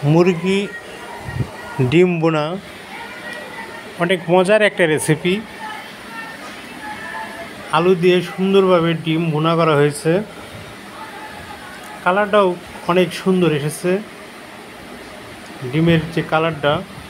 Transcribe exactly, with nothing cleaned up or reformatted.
মুরগি ডিম বোনা অনেক মজার একটা রেসিপি। আলু দিয়ে সুন্দরভাবে ডিম ভুনা করা হয়েছে, কালারটাও অনেক সুন্দর এসেছে। ডিমের যে কালারটা